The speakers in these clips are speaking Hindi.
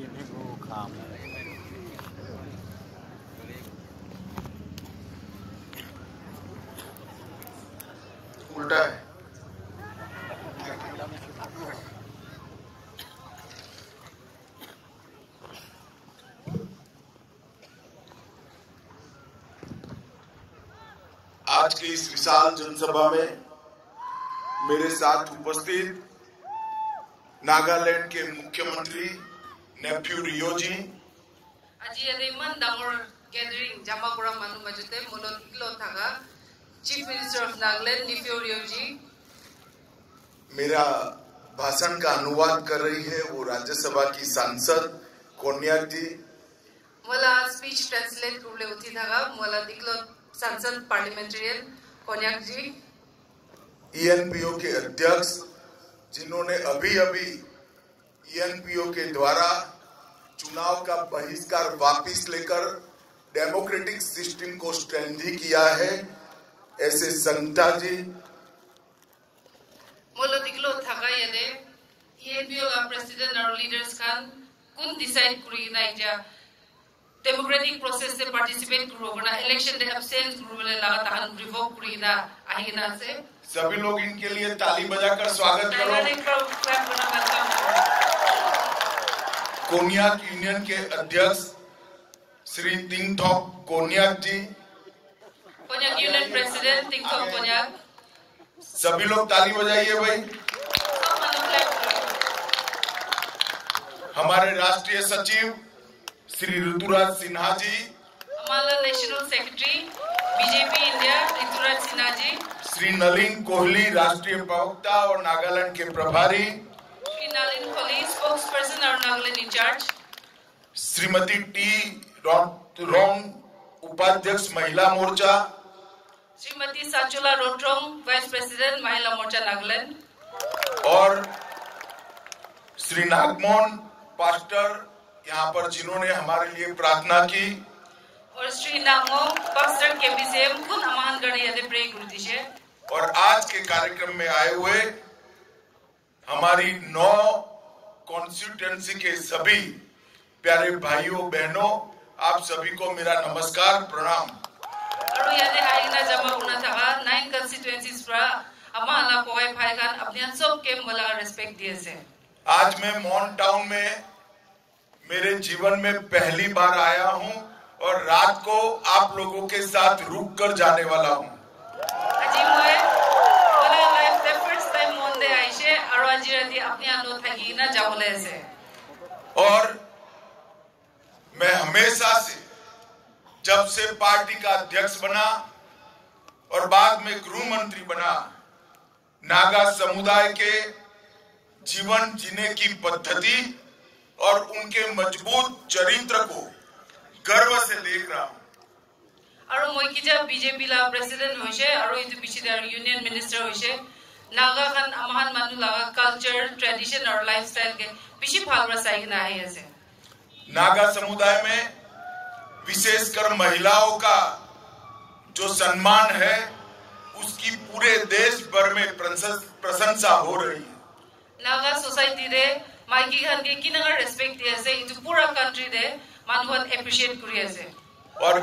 उल्टा है। आज की इस विशाल जनसभा में मेरे साथ उपस्थित नागालैंड के मुख्यमंत्री नेफ्यू रियो जी, আজি ইমান ডাঙৰ গেদাৰিং জামা কৰা মানুহ মাজতে মূলত থাকা chief minister of Nagaland Neiphiu Rio ji. मेरा भाषण का अनुवाद कर रही है वो राज्यसभा की सांसद कोन्याक जी। मला स्पीच ट्रांसलेट करले होती थागा मला दिखलो सांसद पार्लियामेंटेरियन कोन्याक जी। ईएनपीओ के अध्यक्ष जिन्होंने अभी ईएनपीओ के द्वारा चुनाव का बहिष्कार वापस लेकर डेमोक्रेटिक सिस्टम को स्ट्रेंथी किया है, ऐसे संगठा जी। मोलो दिखलो थाका यादे ईएनपीओ का प्रेसिडेंट और लीडर्स खान कुन डिसाइड करी ना इजा डेमोक्रेटिक प्रोसेस से पार्टिसिपेट करो बना इलेक्शन दे एब्सेंट करो बोले लगा तान रिवोक करी ना आई ना से सभी लोग इनके लिए ताली बजाकर स्वागत करो। कोन्याक यूनियन के अध्यक्ष श्री तिंगथॉक कोन्याक जी, कोन्याक यूनियन प्रेसिडेंट तिंगथॉक कोन्याक, सभी लोग ताली बजाइए भाई। हमारे राष्ट्रीय सचिव श्री ऋतुराज सिन्हा जी, हमारा national secretary BJP India Rituraj Sinha ji, Shri Nalin Kohli राष्ट्रीय प्रवक्ता और नागालैंड के प्रभारी, श्री नलिन कोहली स्पोक्सपर्सन और नागालैंड इंचार्ज, श्रीमती टी रोंग उपाध्यक्ष महिला मोर्चा, श्रीमती साचुला रोट्रोंग वाइस प्रेसिडेंट महिला मोर्चा नागालैंड, और श्री नागमोहन पास्टर यहाँ पर जिन्होंने हमारे लिए प्रार्थना की, और श्री नागमो पास्टर के विषय कुन अमान गणे यदि प्रे गुरुदिशे। और आज के कार्यक्रम में आए हुए हमारी 9 कॉन्स्टिट्यूएंसी के सभी प्यारे भाइयों बहनों, आप सभी को मेरा नमस्कार प्रणाम। और यादे आईना जमा होना था 9 कॉन्स्टिट्यूएंसीज पर अमाला कोई भाई खान अपने सब के मला रिस्पेक्ट दिए से। आज मैं मॉन टाउन में मेरे जीवन में पहली बार आया हूं और रात को आप लोगों के साथ रुक कर जाने वाला हूं। अजी मैं वाला लाइफ द फर्स्ट टाइम मॉन दे आइशे और आज रात अपने आनो थकी ना जावले से। और मैं हमेशा से जब से पार्टी का अध्यक्ष बना और बाद में गृह मंत्री बना, नागा समुदाय के जीवन जीने की पद्धति और उनके मजबूत चरित्र को गर्व से देख रहा हूं। और मैं कि जब बीजेपी ला प्रेसिडेंट होइसे और इतु पिछले यूनियन मिनिस्टर होइसे नागा खान अमहान मानु लगा कल्चर ट्रेडिशन और लाइफस्टाइल के पिछी फालरा साइना है ऐसे। नागा समुदाय में विशेषकर महिलाओं का जो सम्मान है उसकी पूरे देश भर में प्रशंसा हो रही है। नागा सोसाइटी रे माइकी खान के किनगर रेस्पेक्ट दिए से इतु पूरा कंट्री दे मानवत एप्रिशिएट करिए से। और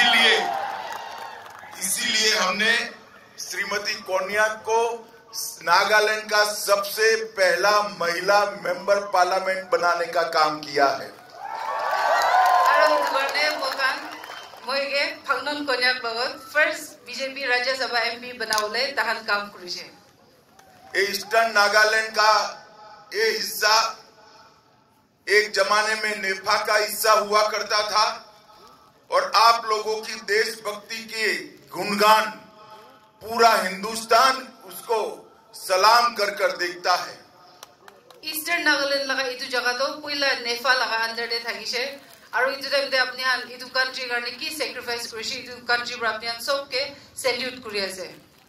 इसीलिए हमने श्रीमती कोन्याक को नागालैंड का सबसे पहला महिला मेंबर पार्लियामेंट बनाने का काम किया है। फंगन कोन्याक बगत फर्स्ट बीजेपी राज्यसभा एमपी बनावले तहन काम करिसे। ईस्टर्न नागालैंड का ये हिस्सा एक जमाने में नेफा का हिस्सा हुआ करता था और आप लोगों की देशभक्ति के गुणगान पूरा हिंदुस्तान उसको सलाम कर कर देखता है। ईस्टर्न नागालैंड लगा इतु जगह तो पहिला नेफा लगा अंदर दे थागिसे और इतु टाइम दे अपने हान इतु कंट्री करने की सैक्रिफाइस करिसे इतु कंट्री पर अपने हान सब के सैल्यूट करिसे।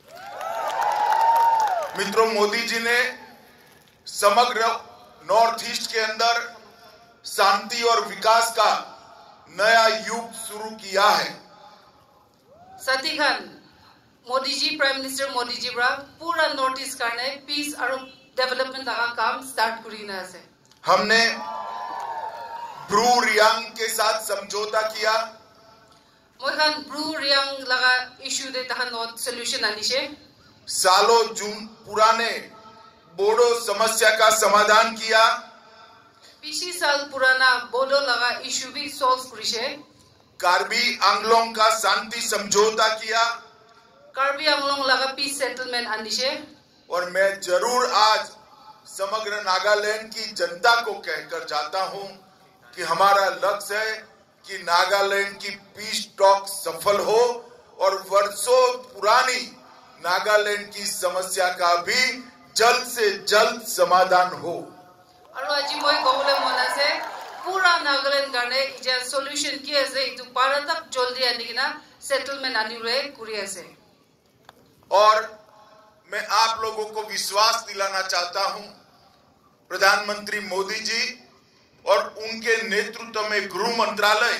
मित्रों, मोदी जी ने समग्र नॉर्थ ईस्ट के अंदर शांति और विकास का नया युग शुरू किया है। साथी खान मोदी जी प्राइम मिनिस्टर मोदी जी पूरा नॉर्थ ईस्ट करने पीस और डेवलपमेंट का काम स्टार्ट करीना से। हमने ब्रू रियांग के साथ समझौता किया। मोहन ब्रू रियांग लगा इशू दे तहन नोट सॉल्यूशन आनिशे। सालों जून पुराने बोडो समस्या का समाधान किया। 20 साल पुराना बोडो लगा इशू भी सॉल्व करिशे। कार्बी आंगलोंग का शांति समझौता किया। कार्बी आंगलोंग लगा पीस सेटलमेंट आनिशे। और मैं जरूर आज समग्र नागालैंड की जनता को कहकर जाता हूं कि हमारा लक्ष्य है कि नागालैंड की पीस टॉक सफल हो और वर्षों पुरानी नागालैंड की समस्या का भी जल्द से जल्द समाधान हो। और आज मैं कहूले मना से पूरा नागालैंड गाने इजा सॉल्यूशन किए से इतु पारा तक जल्दी आने की ना सेटलमेंट आने रहे कुरिया से। और मैं आप लोगों को विश्वास दिलाना चाहता हूं, प्रधानमंत्री मोदी जी और उनके नेतृत्व में गृह मंत्रालय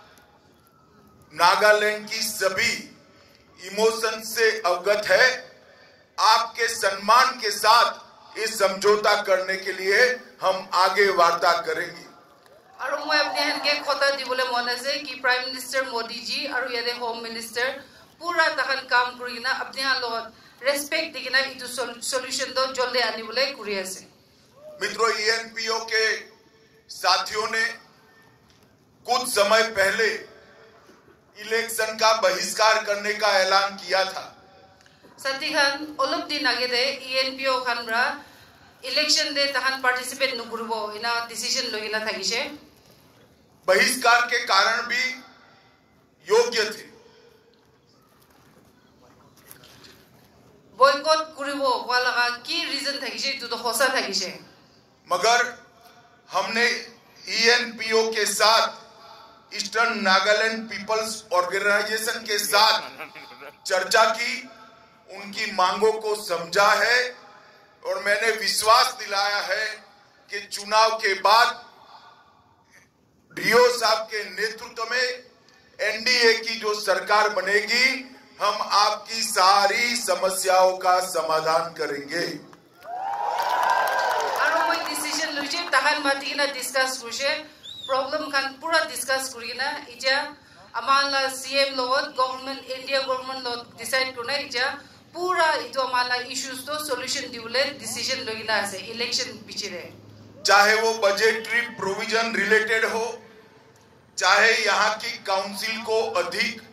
नागालैंड की सभी इमोशन से अवगत है। आपके सम्मान के साथ इस समझौता करने के लिए हम आगे वार्ता करेंगे। और मैं अपने हन के खोता दी बोले मने से कि प्राइम मिनिस्टर मोदी जी और ये होम मिनिस्टर पूरा तहन काम करिना अपने हां लोग रेस्पेक्ट दिखना इतु सॉल्यूशन दो जल्दी आने बोले कुरिया से। मित्रों, ईएनपीओ के साथियों ने कुछ समय पहले इलेक्शन का बहिष्कार करने का ऐलान किया था। सतीखान ओलप दिन आगे दे ईएनपीओ खानरा इलेक्शन दे तहन पार्टिसिपेट नुगुरबो इना डिसीजन लोगिना थागिसे। बहिष्कार के कारण भी योग्य थे। बॉयकॉट कुरिबो वाला की रीजन थागिसे तो होसा थागिसे। मगर हमने ईएनपीओ के साथ ईस्टर्न नागालैंड पीपल्स ऑर्गेनाइजेशन के साथ चर्चा की, उनकी मांगों को समझा है और मैंने विश्वास दिलाया है कि चुनाव के बाद डीओ साहब के नेतृत्व में एनडीए की जो सरकार बनेगी, हम आपकी सारी समस्याओं का समाधान करेंगे। डिसीजन लुचे तहन मातिना डिस्कस कुशे प्रॉब्लम खान पूरा डिस्कस करिना इजा अमाला सीएम लोग गवर्नमेंट इंडिया गवर्नमेंट लोग डिसाइड करना इजा पूरा इतो अमाला इश्यूज तो सॉल्यूशन दिउले डिसीजन लोगिना से इलेक्शन पिछरे। चाहे वो बजटरी प्रोविजन रिलेटेड हो, चाहे यहाँ की काउंसिल को अधिक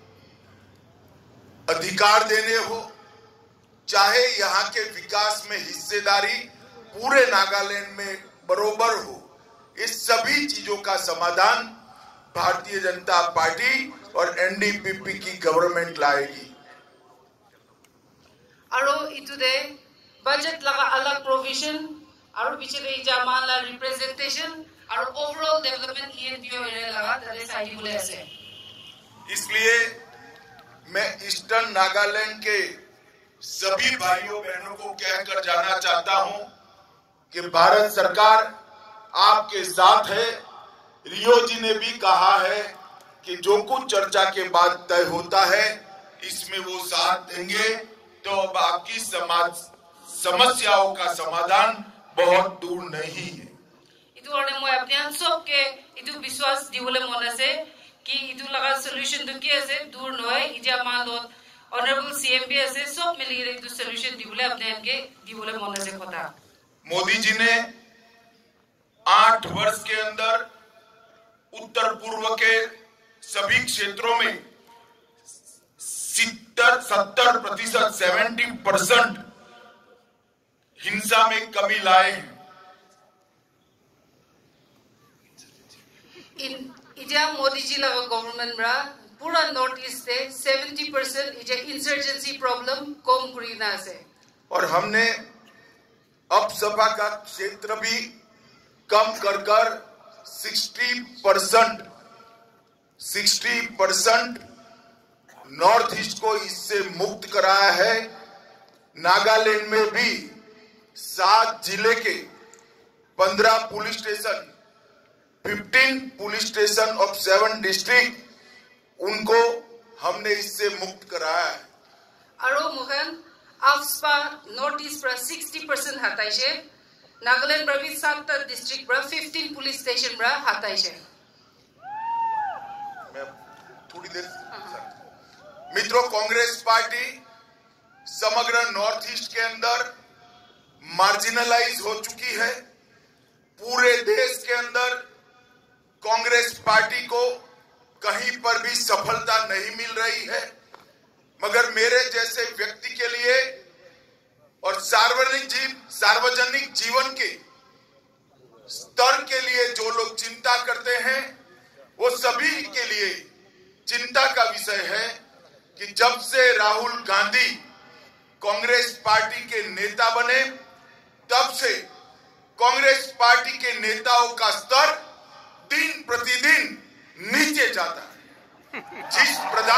अधिकार देने हो, चाहे यहाँ के विकास में हिस्सेदारी पूरे नागालैंड में बरोबर हो, इस सभी चीजों का समाधान भारतीय जनता पार्टी और एनडीपीपी की गवर्नमेंट लाएगी। आरो इतुदे बजट लगा अलग प्रोविजन आरो पिछले जमाना रिप्रेजेंटेशन और ओवरऑल डेवलपमेंट ईएनपीओ एरिया लगा तले साइड बोले ऐसे। इसलिए मैं ईस्टर्न नागालैंड के सभी भाइयों बहनों को कहकर जाना चाहता हूं कि भारत सरकार आपके साथ है। रियो जी ने भी कहा है कि जो कुछ चर्चा के बाद तय होता है इसमें वो साथ देंगे, तो अब आपकी समस्याओं का समाधान बहुत दूर नहीं है। इतु और मैं अपने सब के इतु विश्वास दिवले मने से कि इतु लगा सॉल्यूशन तो किए से दूर नय इजा मान लो ऑनरेबल सीएम भी ऐसे सब मिलके इतु सॉल्यूशन दिवले अपने के दिवले मने से खोता। मोदी जी ने 8 वर्ष के अंदर उत्तर पूर्व के सभी क्षेत्रों में 70% 70% हिंसा में कमी लाए हैं। इजा मोदी जी लगा गवर्नमेंट रा पूरा नॉर्थ ईस्ट से 70% इजा इंसर्जेंसी प्रॉब्लम कम करीना से। और हमने अब सभा का क्षेत्र भी कम कर 60% नॉर्थ ईस्ट को इससे मुक्त कराया है। नागालैंड में भी 7 जिले के 15 police station, 15 police station of 7 district, उनको हमने इससे मुक्त कराया है। आरो मुखन आफ्सपा नॉर्थ ईस्ट पर 60% हाताइशे, नागालैंड पर भी 7 डिस्ट्रिक्ट पर 15 पुलिस स्टेशन पर हाताइशे। मैं थोड़ी देर मित्रों, कांग्रेस पार्टी समग्र नॉर्थ ईस्ट के अंदर मार्जिनलाइज हो चुकी है। पूरे देश के अंदर कांग्रेस पार्टी को कहीं पर भी सफलता नहीं मिल रही है, मगर मेरे जैसे व्यक्ति के लिए और सार्वजनिक जीवन के स्तर के लिए जो लोग चिंता करते हैं, वो सभी के लिए चिंता का विषय है कि जब से राहुल गांधी कांग्रेस पार्टी के नेता बने, तब से कांग्रेस पार्टी के नेताओं का स्तर दिन प्रतिदिन नीचे जाता है। जिस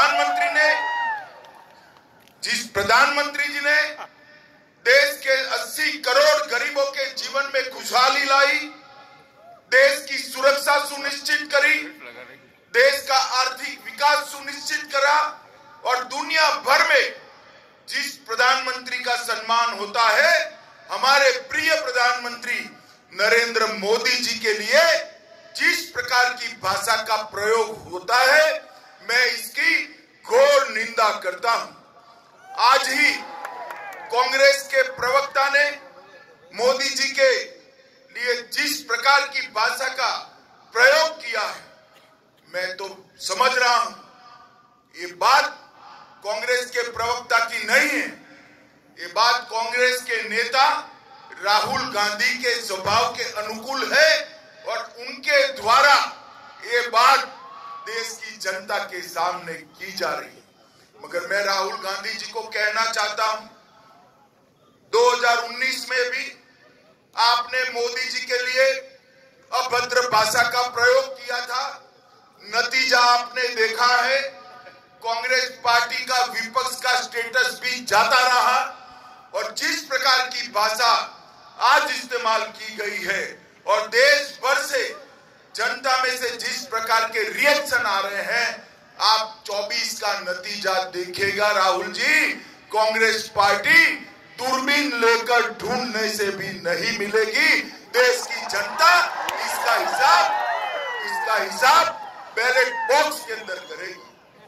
प्रधानमंत्री जी ने देश के 80 करोड़ गरीबों के जीवन में खुशहाली लाई, देश की सुरक्षा सुनिश्चित करी, देश का आर्थिक विकास सुनिश्चित करा और दुनिया भर में जिस प्रधानमंत्री का सम्मान होता है, हमारे प्रिय प्रधानमंत्री नरेंद्र मोदी जी के लिए जिस प्रकार की भाषा का प्रयोग होता है, मैं इसकी घोर निंदा करता हूं। आज ही कांग्रेस के प्रवक्ता ने मोदी जी के लिए जिस प्रकार की भाषा का प्रयोग किया है, मैं तो समझ रहा हूं ये बात कांग्रेस के प्रवक्ता की नहीं है, ये बात कांग्रेस के नेता राहुल गांधी के स्वभाव के अनुकूल है और उनके द्वारा ये बात देश की जनता के सामने की जा रही है। मगर मैं राहुल गांधी जी को कहना चाहता हूं, 2019 में भी आपने मोदी जी के लिए अभद्र भाषा का प्रयोग किया था। नतीजा आपने देखा है, कांग्रेस पार्टी का विपक्ष का स्टेटस भी जाता रहा और जिस प्रकार की भाषा आज इस्तेमाल की गई है और देश भर से जनता में से जिस प्रकार के रिएक्शन आ रहे हैं, आप 24 का नतीजा देखिएगा। राहुल जी, कांग्रेस पार्टी दूरबीन लेकर ढूंढने से भी नहीं मिलेगी। देश की जनता इसका हिसाब बैलेट बॉक्स के अंदर करेगी।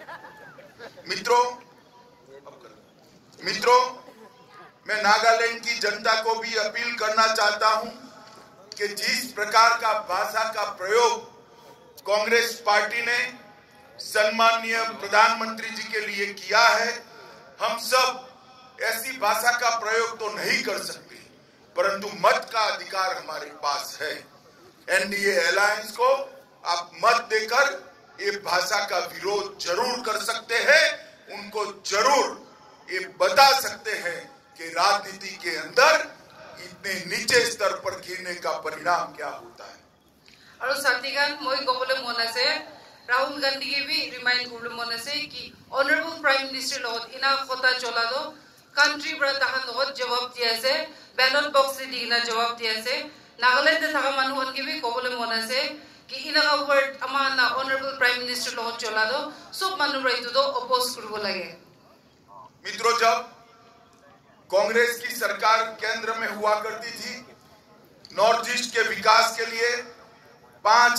मित्रों, मैं नागालैंड की जनता को भी अपील करना चाहता हूं कि जिस प्रकार का भाषा का प्रयोग कांग्रेस पार्टी ने सम्माननीय प्रधानमंत्री जी के लिए किया है, हम सब ऐसी भाषा का प्रयोग तो नहीं कर सकते, परंतु मत का अधिकार हमारे पास है। एनडीए अलायंस को आप मत देकर ये भाषा का विरोध जरूर कर सकते हैं, उनको जरूर ये बता सकते हैं कि राजनीति के अंदर इतने नीचे स्तर पर गिरने का परिणाम क्या होता है। और साथीगण, मैं कहले मन আছে राहुल गांधी के भी रिमाइंड करले मन আছে कि ऑनरेबल प्राइम मिनिस्टर লগত इना কথা চলা দো কান্ট্রি পৰা তাহান লগত জবাব দি আছে, ব্যালট বক্স দি দিনা জবাব দি আছে। নাগাল্যান্ডে থাকা মানুষকে भी कहले मन আছে कि इना वर्ड আমানা ऑनरेबल प्राइम मिनिस्टर লগত চলা দো সব মানুষ রাইতো তো অপোজ করব লাগে। मित्रों, जब कांग्रेस की सरकार केंद्र में हुआ करती थी, नॉर्थ ईस्ट के विकास के लिए 5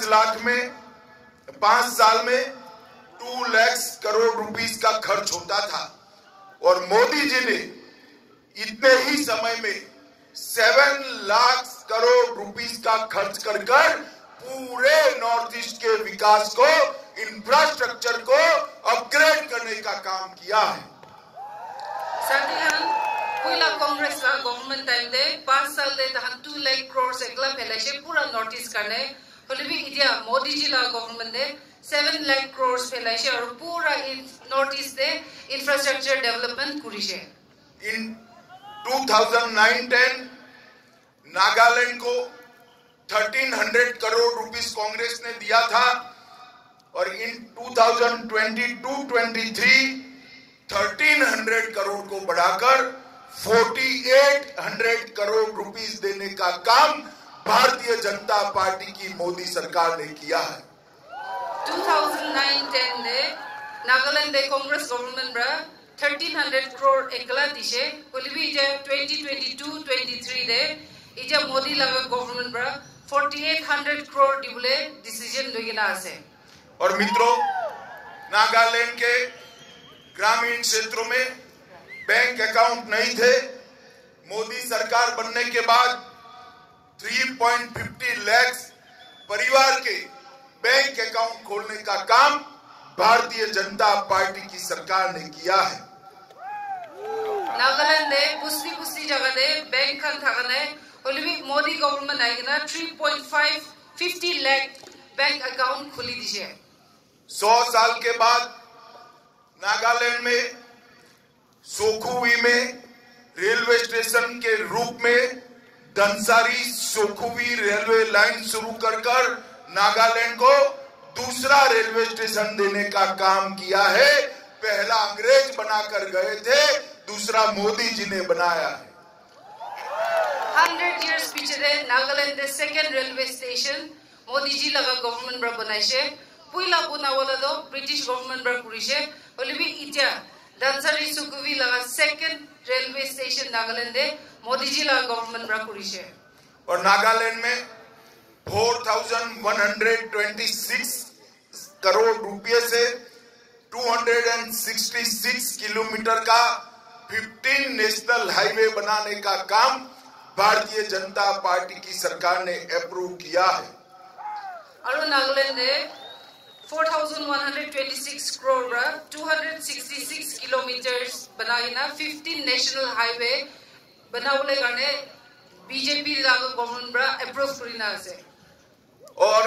साल में 2 लाख करोड़ रुपीस का खर्च होता था और मोदी जी ने इतने ही समय में 7 लाख करोड़ रुपीस का खर्च कर पूरे नॉर्थ ईस्ट के विकास को, इंफ्रास्ट्रक्चर को अपग्रेड करने का काम किया है। पहिला कांग्रेस का गवर्नमेंट टाइम दे 5 साल दे तहन 2 लाख करोड़ एकला फैलाइसे पूरा नॉर्थ ईस्ट करने होले भी इडिया मोदी जी ला गवर्नमेंट दे 7 लाख करोड़ फैलाइसे और पूरा नॉर्थ ईस्ट दे इंफ्रास्ट्रक्चर डेवलपमेंट करिसे। इन 2009-10 नागालैंड को 1300 करोड़ रुपीस कांग्रेस ने दिया था और इन 2022-23 1300 करोड़ को बढ़ाकर 4800 करोड़ रुपीस देने का काम भारतीय जनता पार्टी की मोदी सरकार ने किया है। 2009-10 ने नागालैंड कांग्रेस गवर्नमेंट रा 1300 करोड़ एकला दिसे होलिबी जे 2022-23 दे इजा मोदी लगा गवर्नमेंट रा 4800 करोड़ दिबले डिसीजन लगिना आसे। और मित्रों, नागालैंड के ग्रामीण क्षेत्रों में बैंक अकाउंट नहीं थे। मोदी सरकार बनने के बाद 3.50 लाख परिवार के बैंक अकाउंट खोलने का काम भारतीय जनता पार्टी की सरकार ने किया है। नागालैंड ने पुस्ती जगह दे बैंक खान थागने होलिबी मोदी गवर्नमेंट आएगा 3.50 लाख बैंक अकाउंट खोली दीजिए। 100 साल के बाद नागालैंड में सोखुवी में रेलवे स्टेशन के रूप में धनसारी सोखुवी रेलवे लाइन शुरू कर नागालैंड को दूसरा रेलवे स्टेशन देने का काम किया है। पहला अंग्रेज बनाकर गए थे, दूसरा मोदी जी ने बनाया है। 100 years पीछे दे नागालैंड दे second railway station Modi ji लगा गवर्नमेंट बरा बनाइसे। पुइला बनावला दो ब्रिटिश गवर्नमेंट बरा कुरिसे होलिबी इटा धनसारी सोखुवी लगा सेकंड रेलवे स्टेशन नागालैंड दे मोदी जी लगा गवर्नमेंट बरा कुरिसे। और नागालैंड में 4,126 करोड़ रुपए से 266 किलोमीटर का 15 नेशनल हाईवे बनाने का काम भारतीय जनता पार्टी की सरकार ने अप्रूव किया है। और नागालैंड ने 4,126 करोड़ 266 किलोमीटर्स बनाइना 15 नेशनल हाईवे बनावले गाने बीजेपी लागू गवर्नमेंट बरा अप्रूव करिना है। और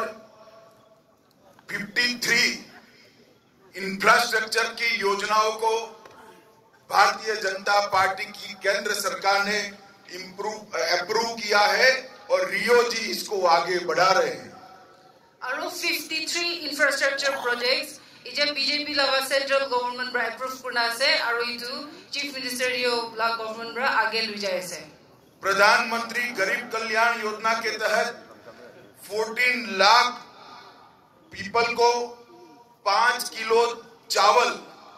53 इंफ्रास्ट्रक्चर की योजनाओं को भारतीय जनता पार्टी की केंद्र सरकार ने अप्रूव किया है और रियो जी इसको आगे बढ़ा रहे हैं। और 53 इंफ्रास्ट्रक्चर प्रोजेक्ट्स इजे बीजेपी लगा सेंट्रल गवर्नमेंट बरा अप्रूव करना से और इतु चीफ मिनिस्टर यो ला गवर्नमेंट बरा आगे ले जाए से। प्रधानमंत्री गरीब कल्याण योजना के तहत 14 लाख पीपल को 5 किलो चावल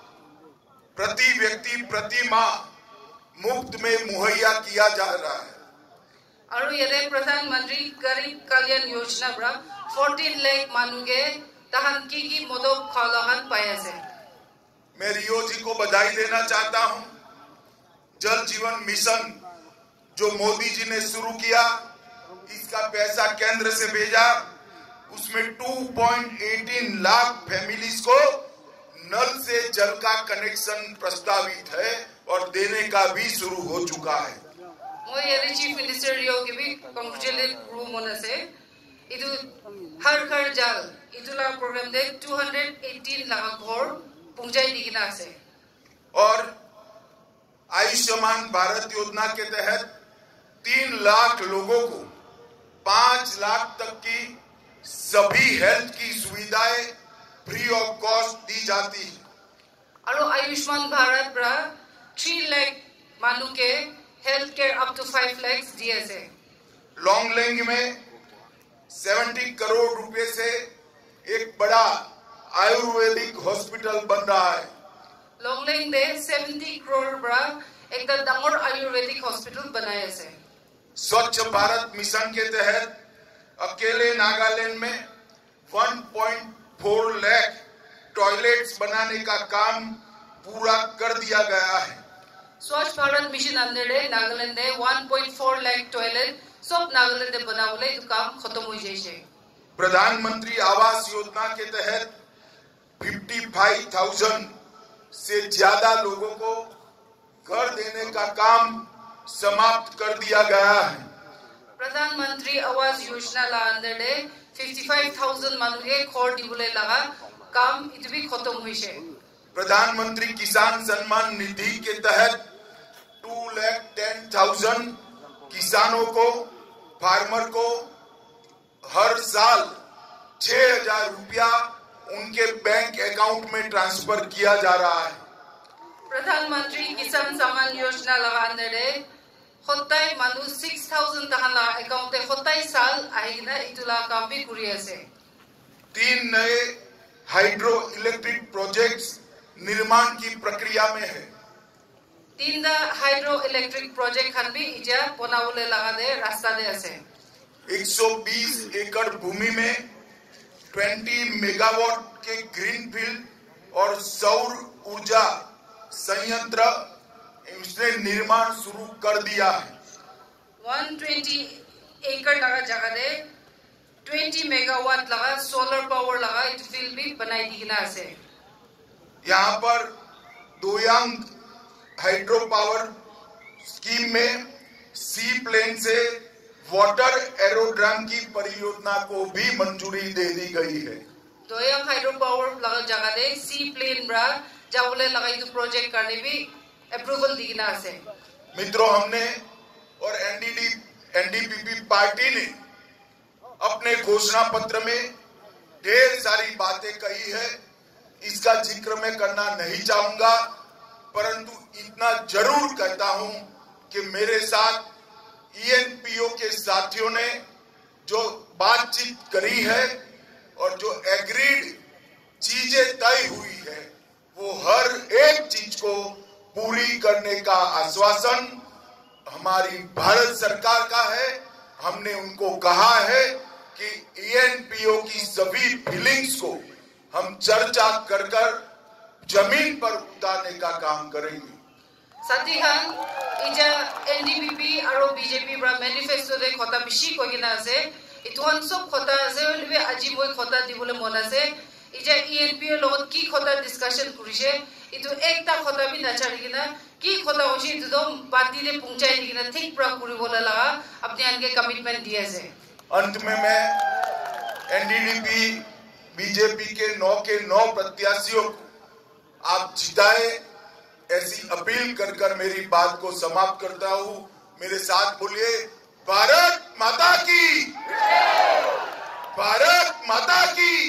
प्रति व्यक्ति प्रति माह मुफ्त में मुहैया किया जा रहा है। और ये प्रधानमंत्री गरीब कल्याण योजना बरा 14 लाख मानुगे तहन की मदद खालहन पाया से। मैं रियो जी को बधाई देना चाहता हूं। जल जीवन मिशन जो मोदी जी ने शुरू किया, इसका पैसा केंद्र से भेजा, उसमें 2.18 लाख फैमिलीज को नल से जल का कनेक्शन प्रस्तावित है और देने का भी शुरू हो चुका है। ये चीफ मिनिस्टर यो के भी कांग्रेचुलेट रूम होने से इधु हर घर जल इधुला प्रोग्राम दे 218 लाख घर पहुंचाई दिखना से। और आयुष्मान भारत योजना के तहत 3 लाख लोगों को 5 लाख तक की सभी हेल्थ की सुविधाएं फ्री ऑफ कॉस्ट दी जाती है। और आयुष्मान भारत बरा 3 लाख मानु के health care up to 5 lakh दिए से। लॉन्गलेंग में 70 करोड़ रुपए से एक बड़ा आयुर्वेदिक हॉस्पिटल बन रहा है। लॉन्गलेंग दे 70 करोड़ बरा एक दांगोर आयुर्वेदिक हॉस्पिटल बनाया से। स्वच्छ भारत मिशन के तहत अकेले नागालैंड में 1.4 लाख टॉयलेट्स बनाने का काम पूरा कर दिया गया है। स्वच्छ भारत मिशन अंदर नागालैंड ने 1.4 लाख टॉयलेट सब नागालैंड ने बनावले तो काम खत्म हो जाए। प्रधानमंत्री आवास योजना के तहत 55,000 से ज्यादा लोगों को घर देने का काम समाप्त कर दिया गया है। प्रधानमंत्री आवास योजना ला अंदर 55,000 मानुगे घर दिबले लगा काम इतु भी खत्म हुई है। प्रधानमंत्री किसान सम्मान निधि के तहत 2,10,000 किसानों को फार्मर को हर साल 6,000 रुपया उनके बैंक अकाउंट में ट्रांसफर किया जा रहा है। प्रधानमंत्री किसान सम्मान योजना लगा अंदर होताई मानु 6,000 तहला अकाउंट होताई साल आएगा इतुला काम भी कुरिया से। 3 नए हाइड्रो इलेक्ट्रिक प्रोजेक्ट्स निर्माण की प्रक्रिया में है। 3 हाइड्रो इलेक्ट्रिक प्रोजेक्ट हन भी इजा बनावले लगा दे रास्ता दे से। 120 एकड़ भूमि में 20 मेगावाट के ग्रीनफील्ड और सौर ऊर्जा संयंत्र इसने निर्माण शुरू कर दिया है। 120 एकड़ लगा जगह दे 20 मेगावाट लगा सोलर पावर लगा इट फील्ड भी बनाई दिखना से। यहाँ पर दोयांग हाइड्रो पावर स्कीम में सी प्लेन से वाटर एरोड्रम की परियोजना को भी मंजूरी दे दी गई है। दोयांग हाइड्रो पावर लगा जगह दे सी प्लेन ब्रा जावले लगा इस प्रोजेक्ट करने भी अप्रूवल दिखना से। मित्रों, हमने और एनडीपीपी पार्टी ने अपने घोषणा पत्र में ढेर सारी बातें कही है, इसका जिक्र मैं करना नहीं चाहूंगा, परंतु इतना जरूर कहता हूं कि मेरे साथ ईएनपीओ के साथियों ने जो बातचीत करी है और जो एग्रीड चीजें तय हुई है, वो हर एक चीज को पूरी करने का आश्वासन हमारी भारत सरकार का है। हमने उनको कहा है कि ईएनपीओ की सभी फीलिंग्स को हम चर्चा कर जमीन पर उतारने का काम करेंगे। साथी खान इजा एनडीपीपी और बीजेपी ब्रा मैनिफेस्टो दे खोता बिशी कोगिना से इतुहन सब खोता से लेबे अजी मोय खोता दिबोले मोना से इजा ईएनपीओ लोग की खोता डिस्कशन करिसे इतु एकता खोता भी नचारिगिना की खोता होशी तो पार्टी ने पहुंचाई दिगिना ठीक प्रा पूरी बोला लगा अपने आगे कमिटमेंट दिए से। अंत में मैं एनडीपी बीजेपी के 9 प्रत्याशियों को आप जिताए ऐसी अपील कर मेरी बात को समाप्त करता हूं। मेरे साथ बोलिए, भारत माता की, भारत माता की।